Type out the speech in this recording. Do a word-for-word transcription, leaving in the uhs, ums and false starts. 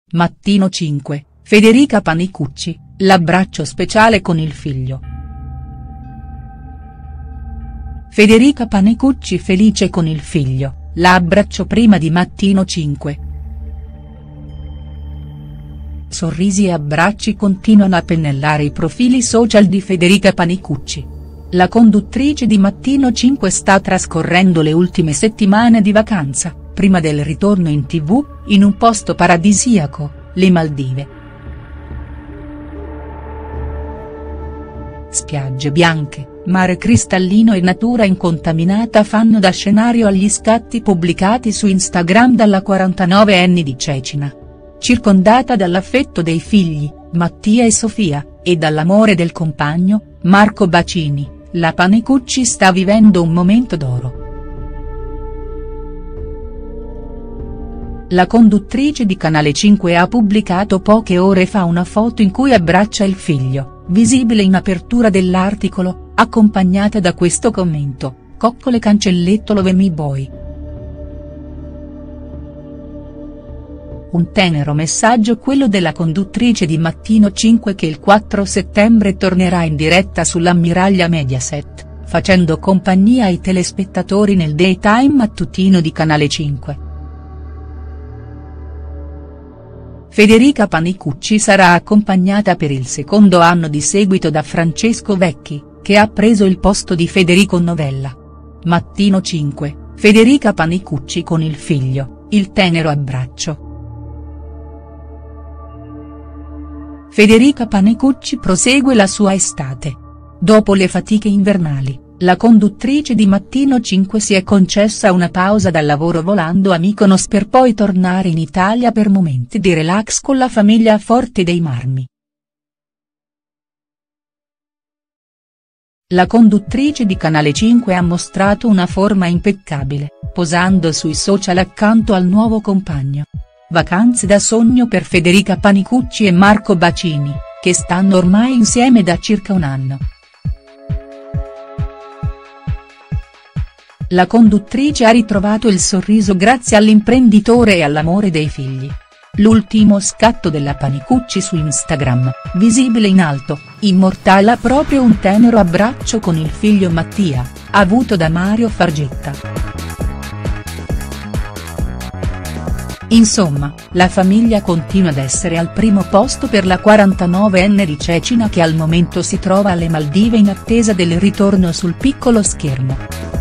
Mattino cinque, Federica Panicucci, l'abbraccio speciale con il figlio. Federica Panicucci felice con il figlio, l'abbraccio prima di Mattino cinque. Sorrisi e abbracci continuano a pennellare i profili social di Federica Panicucci. La conduttrice di Mattino cinque sta trascorrendo le ultime settimane di vacanza, prima del ritorno in tv, in un posto paradisiaco, le Maldive. Spiagge bianche, mare cristallino e natura incontaminata fanno da scenario agli scatti pubblicati su Instagram dalla quarantanovenne di Cecina. Circondata dall'affetto dei figli, Mattia e Sofia, e dall'amore del compagno, Marco Bacini, la Panicucci sta vivendo un momento d'oro. La conduttrice di Canale cinque ha pubblicato poche ore fa una foto in cui abbraccia il figlio, visibile in apertura dell'articolo, accompagnata da questo commento: "Coccole cancelletto love me boy". Un tenero messaggio quello della conduttrice di Mattino cinque che il quattro settembre tornerà in diretta sull'ammiraglia Mediaset, facendo compagnia ai telespettatori nel daytime mattutino di Canale cinque. Federica Panicucci sarà accompagnata per il secondo anno di seguito da Francesco Vecchi, che ha preso il posto di Federico Novella. Mattino cinque, Federica Panicucci con il figlio, il tenero abbraccio. Federica Panicucci prosegue la sua estate. Dopo le fatiche invernali, la conduttrice di Mattino cinque si è concessa una pausa dal lavoro volando a Mykonos per poi tornare in Italia per momenti di relax con la famiglia a Forte dei Marmi. La conduttrice di Canale cinque ha mostrato una forma impeccabile, posando sui social accanto al nuovo compagno. Vacanze da sogno per Federica Panicucci e Marco Bacini, che stanno ormai insieme da circa un anno. La conduttrice ha ritrovato il sorriso grazie all'imprenditore e all'amore dei figli. L'ultimo scatto della Panicucci su Instagram, visibile in alto, immortala proprio un tenero abbraccio con il figlio Mattia, avuto da Mario Fargetta. Insomma, la famiglia continua ad essere al primo posto per la quarantanovenne di Cecina che al momento si trova alle Maldive in attesa del ritorno sul piccolo schermo.